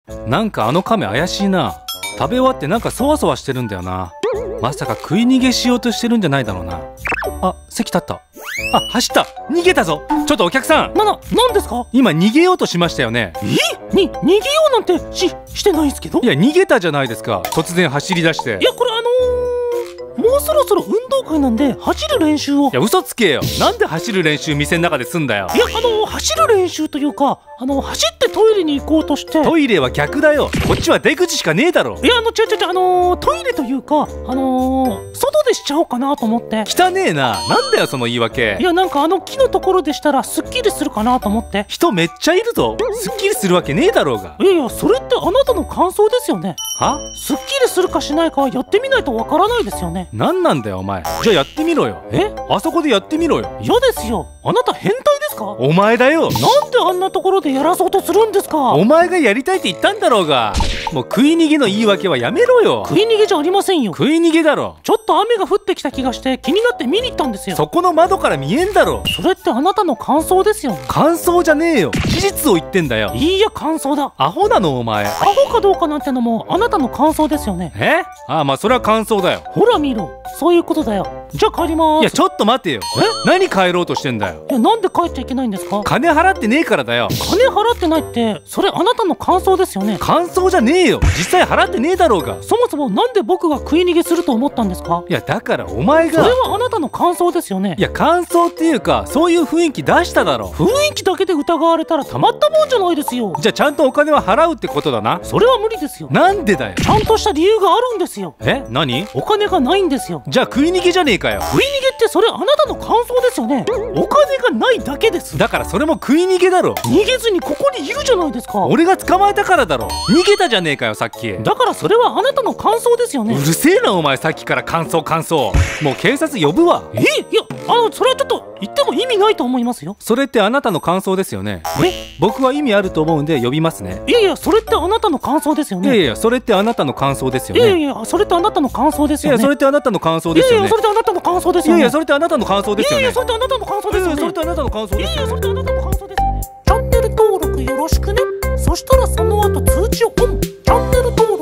なんかあの亀怪しいな。食べ終わってなんかそわそわしてるんだよな。まさか食い逃げしようとしてるんじゃないだろうな。あ、席立った。あ、走った。逃げたぞ。ちょっとお客さん。 なんですか？ 今逃げようとしましたよね。 逃げようなんてしてないですけど。 いや、逃げたじゃないですか。突然走り出して。 いや、これもうそろそろ運動会なんで走る練習を。 いや、嘘つけよ。なんで走る練習店の中ですんだよ。 いや、走る練習というか、走ってトイレに行こうとして。 トイレは逆だよ。こっちは出口しかねえだろ。 いや、違う、トイレというか、外でしちゃおうかなと思って。 汚ねえな。なんだよその言い訳。 いや、なんか木のところでしたらすっきりするかなと思って。 人めっちゃいるぞ。すっきりするわけねえだろうが。 いやいや、それってあなたの感想ですよね。 は？ すっきりするかしないかはやってみないとわからないですよね。 なんなんだよお前。じゃあやってみろよ。あそこでやってみろよ。 嫌ですよ。あなた変態ですか？ お前だよ。 なんであんなところでやらそうとするんですか？ お前がやりたいって言ったんだろうが。もう食い逃げの言い訳はやめろよ。 食い逃げじゃありませんよ。 食い逃げだろ。 ちょっと雨が降ってきた気がして気になって見に行ったんですよ。 そこの窓から見えんだろ。 それってあなたの感想ですよね。 感想じゃねえよ。事実を言ってんだよ。 いいや、感想だ。 アホなのお前。 アホかどうかなんてのもあなたの感想ですよね。 ああ、まあそれは感想だよ。 ほら見ろ、そういうことだよ。じゃあ帰りまーす。 いや、ちょっと待てよ。何帰ろうとしてんだよ。 いや、なんで帰っちゃいけないんですか？ 金払ってねえからだよ。 金払ってないってそれあなたの感想ですよね。 感想じゃねえよ。実際払ってねえだろうが。 そもそもなんで僕が食い逃げすると思ったんですか？ いや、だからお前が。 それはあなたの感想ですよね。 いや、感想っていうかそういう雰囲気出しただろ。 雰囲気だけで疑われたらたまったもんじゃないですよ。 じゃあちゃんとお金は払うってことだな。 それは無理ですよ。 なんでだよ。 ちゃんとした理由があるんですよ。 何？ お金がないんですよ。 じゃあ食い逃げじゃねえかよ。 食い逃げってそれあなたの感想ですよね。お金がないだけです。 だからそれも食い逃げだろ。 逃げずにここにいるじゃないですか。 俺が捕まえたからだろ。逃げたじゃねえかよさっき。 だからそれはあなたの感想ですよね。 うるせえなお前、さっきから感想。もう警察呼ぶわ。 いや、それはちょっと言っても意味ないと思いますよ。 それってあなたの感想ですよね。僕は意味あると思うんで呼びますね。 いやいや、それってあなたの感想ですよね。 いや、それってあなたの感想ですよね。 いや、それってあなたの感想ですよね。 それってあなたの感想ですよね。 それってあなたの感想ですよね。 それってあなたの感想ですよね。 それってあなたの感想ですよね。 それってあなたの感想ですよね。 それってあなたの感想ですよね。チャンネル登録よろしくね。そしたらその後通知をオン。チャンネル登録